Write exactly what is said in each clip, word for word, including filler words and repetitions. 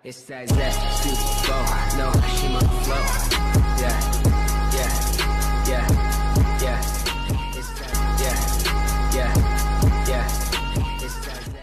It's that zesty flow, no, she my flow. Yeah, yeah, yeah, yeah. It's that, yeah, yeah, yeah. It's that zesty.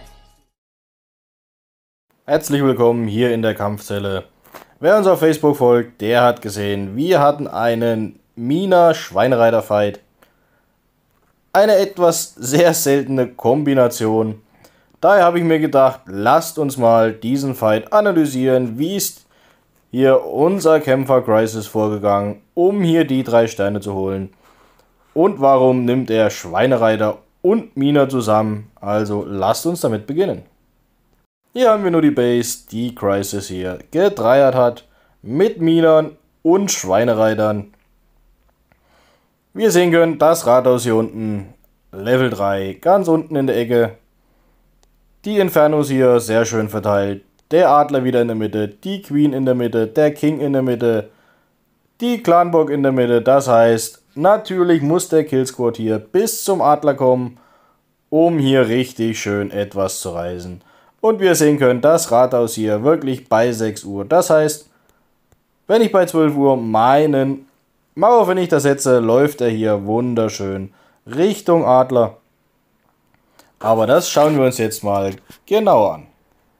Herzlich willkommen hier in der Kampfzelle. Wer uns auf Facebook folgt, der hat gesehen, wir hatten einen Mina Schweinereiter Fight. Eine etwas sehr seltene Kombination. Daher habe ich mir gedacht, lasst uns mal diesen Fight analysieren, wie ist hier unser Kämpfer Crisis vorgegangen, um hier die drei Sterne zu holen. Und warum nimmt er Schweinereiter und Mina zusammen? Also lasst uns damit beginnen. Hier haben wir nur die Base, die Crisis hier gedreiert hat, mit Minern und Schweinereitern. Wir sehen können, das Rathaus hier unten, Level drei, ganz unten in der Ecke. Die Infernos hier sehr schön verteilt. Der Adler wieder in der Mitte, die Queen in der Mitte, der King in der Mitte, die Clanburg in der Mitte. Das heißt, natürlich muss der Killsquad hier bis zum Adler kommen, um hier richtig schön etwas zu reißen. Und wir sehen können, das Rathaus hier wirklich bei sechs Uhr. Das heißt, wenn ich bei zwölf Uhr meinen Mauervernichter setze, läuft er hier wunderschön Richtung Adler. Aber das schauen wir uns jetzt mal genauer an.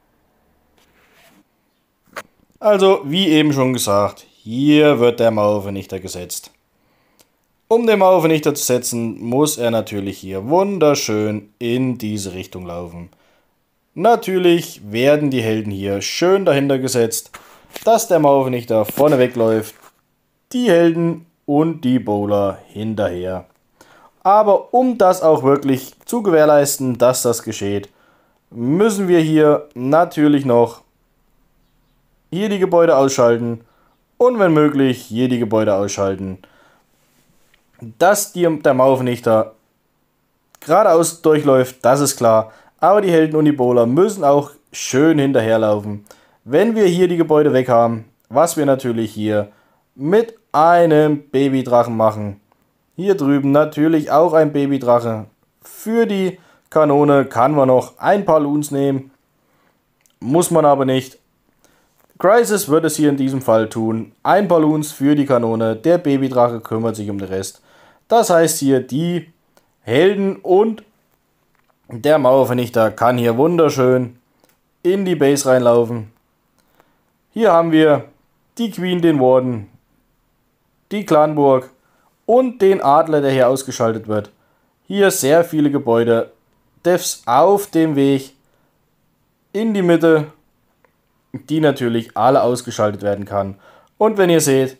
Also, wie eben schon gesagt, hier wird der Mauervernichter gesetzt. Um den Mauervernichter zu setzen, muss er natürlich hier wunderschön in diese Richtung laufen. Natürlich werden die Helden hier schön dahinter gesetzt, dass der Mauervernichter vorne wegläuft, die Helden und die Bowler hinterher. Aber um das auch wirklich zu gewährleisten, dass das geschieht, müssen wir hier natürlich noch hier die Gebäude ausschalten und wenn möglich hier die Gebäude ausschalten, dass die, der Mauervernichter geradeaus durchläuft, das ist klar, aber die Helden und die Bowler müssen auch schön hinterherlaufen. Wenn wir hier die Gebäude weg haben, was wir natürlich hier mit einem Babydrachen machen, hier drüben natürlich auch ein Babydrache. Für die Kanone kann man noch ein paar Loons nehmen. Muss man aber nicht. Crisis wird es hier in diesem Fall tun. Ein paar Loons für die Kanone. Der Babydrache kümmert sich um den Rest. Das heißt hier die Helden und der Mauervernichter kann hier wunderschön in die Base reinlaufen. Hier haben wir die Queen, den Warden, die Clanburg und den Adler, der hier ausgeschaltet wird. Hier sehr viele Gebäude. Devs auf dem Weg in die Mitte, die natürlich alle ausgeschaltet werden kann. Und wenn ihr seht,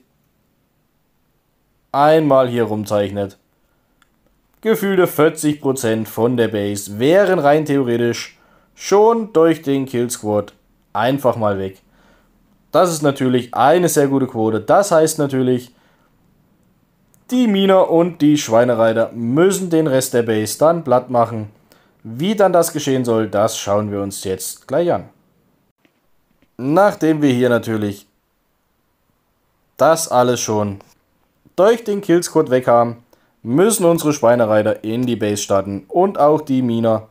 einmal hier rumzeichnet, gefühlte vierzig Prozent von der Base wären rein theoretisch schon durch den Killsquad einfach mal weg. Das ist natürlich eine sehr gute Quote. Das heißt natürlich, die Miner und die Schweinereiter müssen den Rest der Base dann platt machen. Wie dann das geschehen soll, das schauen wir uns jetzt gleich an. Nachdem wir hier natürlich das alles schon durch den Killsquad weg haben, müssen unsere Schweinereiter in die Base starten und auch die Miner.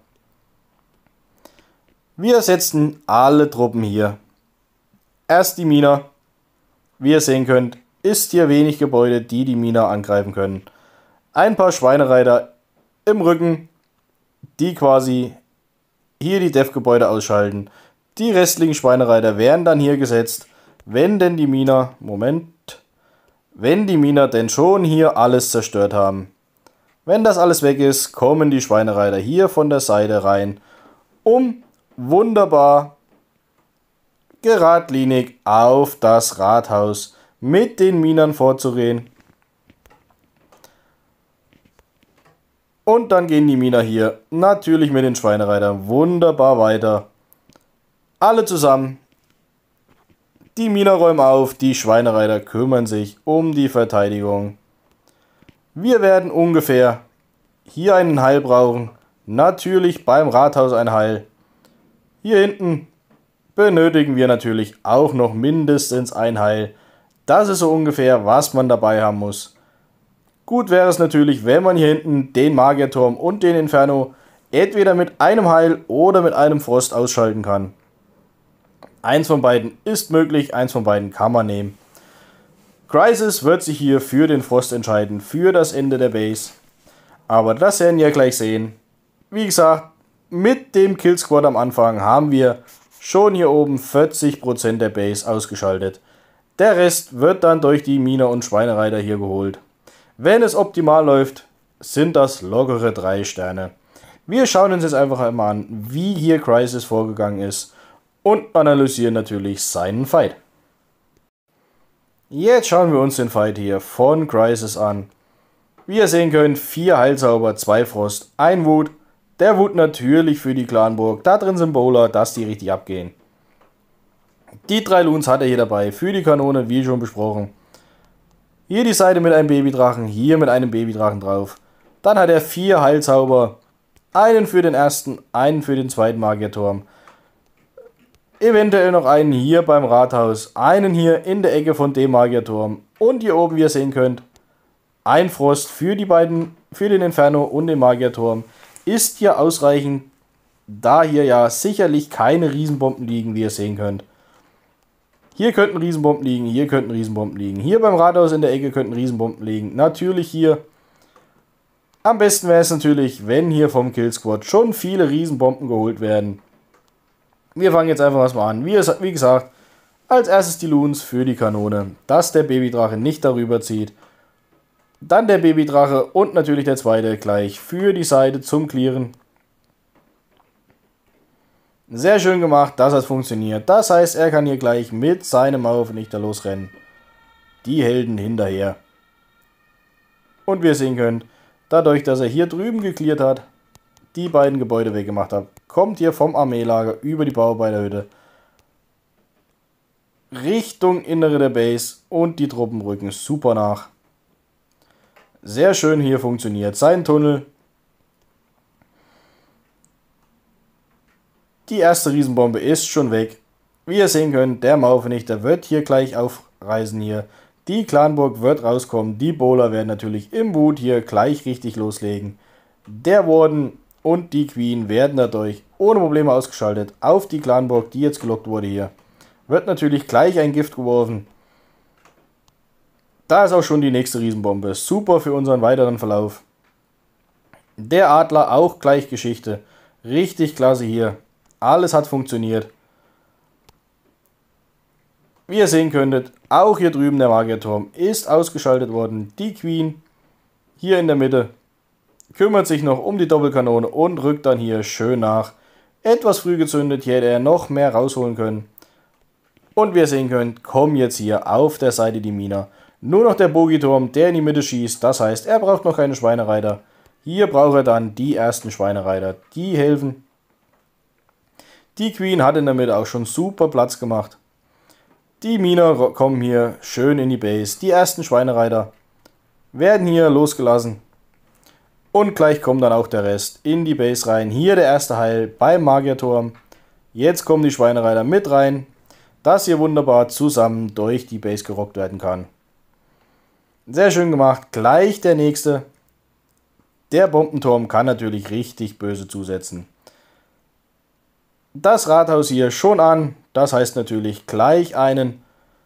Wir setzen alle Truppen hier. Erst die Miner. Wie ihr sehen könnt, ist hier wenig Gebäude, die die Miner angreifen können. Ein paar Schweinereiter im Rücken, die quasi hier die Dev-Gebäude ausschalten. Die restlichen Schweinereiter werden dann hier gesetzt, wenn denn die Miner, Moment, wenn die Miner denn schon hier alles zerstört haben. Wenn das alles weg ist, kommen die Schweinereiter hier von der Seite rein, um wunderbar geradlinig auf das Rathaus mit den Minern vorzugehen. Und dann gehen die Miner hier natürlich mit den Schweinereitern wunderbar weiter. Alle zusammen. Die Miner räumen auf, die Schweinereiter kümmern sich um die Verteidigung. Wir werden ungefähr hier einen Heil brauchen. Natürlich beim Rathaus ein Heil. Hier hinten benötigen wir natürlich auch noch mindestens ein Heil. Das ist so ungefähr, was man dabei haben muss. Gut wäre es natürlich, wenn man hier hinten den Magierturm und den Inferno entweder mit einem Heil oder mit einem Frost ausschalten kann. Eins von beiden ist möglich, eins von beiden kann man nehmen. Crisis wird sich hier für den Frost entscheiden, für das Ende der Base. Aber das werden wir gleich sehen. Wie gesagt, mit dem Killsquad am Anfang haben wir schon hier oben vierzig Prozent der Base ausgeschaltet. Der Rest wird dann durch die Miner und Schweinereiter hier geholt. Wenn es optimal läuft, sind das lockere drei Sterne. Wir schauen uns jetzt einfach einmal an, wie hier Crisis vorgegangen ist und analysieren natürlich seinen Fight. Jetzt schauen wir uns den Fight hier von Crisis an. Wie ihr sehen könnt, vier Heilzauber, zwei Frost, ein Wut. Der Wut natürlich für die Clanburg. Da drin sind Bowler, dass die richtig abgehen. Die drei Loons hat er hier dabei für die Kanone, wie schon besprochen. Hier die Seite mit einem Babydrachen, hier mit einem Babydrachen drauf. Dann hat er vier Heilzauber. Einen für den ersten, einen für den zweiten Magierturm. Eventuell noch einen hier beim Rathaus, einen hier in der Ecke von dem Magierturm. Und hier oben, wie ihr sehen könnt, ein Frost für die beiden, für den Inferno und den Magierturm. Ist hier ausreichend, da hier ja sicherlich keine Riesenbomben liegen, wie ihr sehen könnt. Hier könnten Riesenbomben liegen, hier könnten Riesenbomben liegen. Hier beim Rathaus in der Ecke könnten Riesenbomben liegen. Natürlich hier. Am besten wäre es natürlich, wenn hier vom Killsquad schon viele Riesenbomben geholt werden. Wir fangen jetzt einfach mal an. Wie, wie gesagt, als erstes die Loons für die Kanone, dass der Babydrache nicht darüber zieht. Dann der Babydrache und natürlich der zweite gleich für die Seite zum Clearen. Sehr schön gemacht, dass das funktioniert. Das heißt, er kann hier gleich mit seinem Mauervernichter losrennen. Die Helden hinterher. Und wie ihr sehen könnt, dadurch, dass er hier drüben gecleart hat, die beiden Gebäude weggemacht hat, kommt hier vom Armeelager über die Bauarbeiterhütte Richtung Innere der Base und die Truppen rücken super nach. Sehr schön hier funktioniert sein Tunnel. Die erste Riesenbombe ist schon weg. Wie ihr sehen könnt, der Mauervernichter wird hier gleich aufreisen hier. Die Clanburg wird rauskommen. Die Bowler werden natürlich im Wut hier gleich richtig loslegen. Der Warden und die Queen werden dadurch ohne Probleme ausgeschaltet auf die Clanburg, die jetzt gelockt wurde hier. Wird natürlich gleich ein Gift geworfen. Da ist auch schon die nächste Riesenbombe. Super für unseren weiteren Verlauf. Der Adler auch gleich Geschichte. Richtig klasse hier. Alles hat funktioniert. Wie ihr sehen könntet, auch hier drüben der Magierturm ist ausgeschaltet worden. Die Queen hier in der Mitte kümmert sich noch um die Doppelkanone und rückt dann hier schön nach. Etwas früh gezündet, hier hätte er noch mehr rausholen können. Und wie ihr sehen könnt, kommen jetzt hier auf der Seite die Miner. Nur noch der Bogiturm, der in die Mitte schießt. Das heißt, er braucht noch keine Schweinereiter. Hier braucht er dann die ersten Schweinereiter. Die helfen. Die Queen hat in der Mitte auch schon super Platz gemacht. Die Miner kommen hier schön in die Base. Die ersten Schweinereiter werden hier losgelassen. Und gleich kommt dann auch der Rest in die Base rein. Hier der erste Heil beim Magierturm. Jetzt kommen die Schweinereiter mit rein, dass hier wunderbar zusammen durch die Base gerockt werden kann. Sehr schön gemacht. Gleich der nächste. Der Bombenturm kann natürlich richtig böse zusetzen. Das Rathaus hier schon an. Das heißt natürlich gleich einen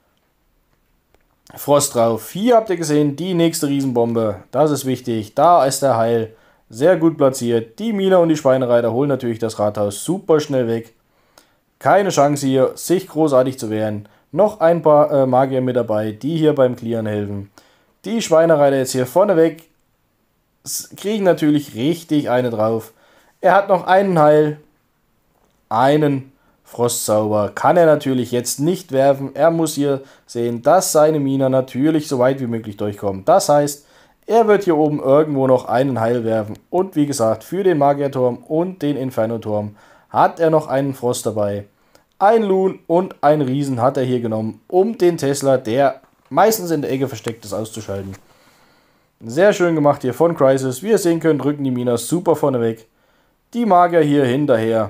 Frost drauf. Hier habt ihr gesehen, die nächste Riesenbombe. Das ist wichtig. Da ist der Heil. Sehr gut platziert. Die Miner und die Schweinereiter holen natürlich das Rathaus super schnell weg. Keine Chance hier, sich großartig zu wehren. Noch ein paar äh, Magier mit dabei, die hier beim Clearen helfen. Die Schweinereiter jetzt hier vorneweg kriegen natürlich richtig eine drauf. Er hat noch einen Heil. Einen Frostzauber kann er natürlich jetzt nicht werfen. Er muss hier sehen, dass seine Miner natürlich so weit wie möglich durchkommen. Das heißt, er wird hier oben irgendwo noch einen Heil werfen. Und wie gesagt, für den Magierturm und den Inferno-Turm hat er noch einen Frost dabei. Ein Loon und ein Riesen hat er hier genommen, um den Tesla, der meistens in der Ecke versteckt ist, auszuschalten. Sehr schön gemacht hier von Crisis. Wie ihr sehen könnt, rücken die Miner super vorne weg. Die Magier hier hinterher.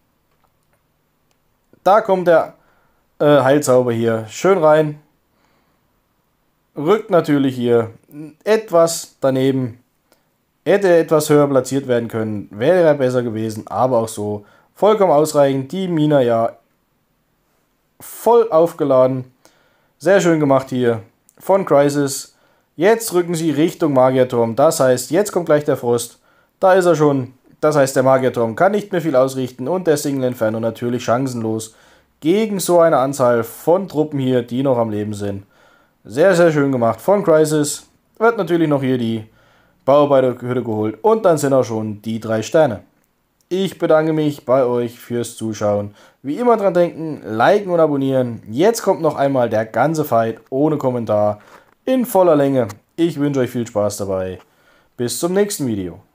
Da kommt der äh, Heilzauber hier schön rein. Rückt natürlich hier etwas daneben. Hätte etwas höher platziert werden können, wäre er besser gewesen, aber auch so vollkommen ausreichend. Die Miner ja voll aufgeladen. Sehr schön gemacht hier von Crisis. Jetzt rücken sie Richtung Magierturm. Das heißt, jetzt kommt gleich der Frost. Da ist er schon. Das heißt, der Magierturm kann nicht mehr viel ausrichten und der Single Inferno natürlich chancenlos gegen so eine Anzahl von Truppen hier, die noch am Leben sind. Sehr, sehr schön gemacht von Crisis. Wird natürlich noch hier die Bauarbeiterhütte geholt und dann sind auch schon die drei Sterne. Ich bedanke mich bei euch fürs Zuschauen. Wie immer dran denken, liken und abonnieren. Jetzt kommt noch einmal der ganze Fight ohne Kommentar in voller Länge. Ich wünsche euch viel Spaß dabei. Bis zum nächsten Video.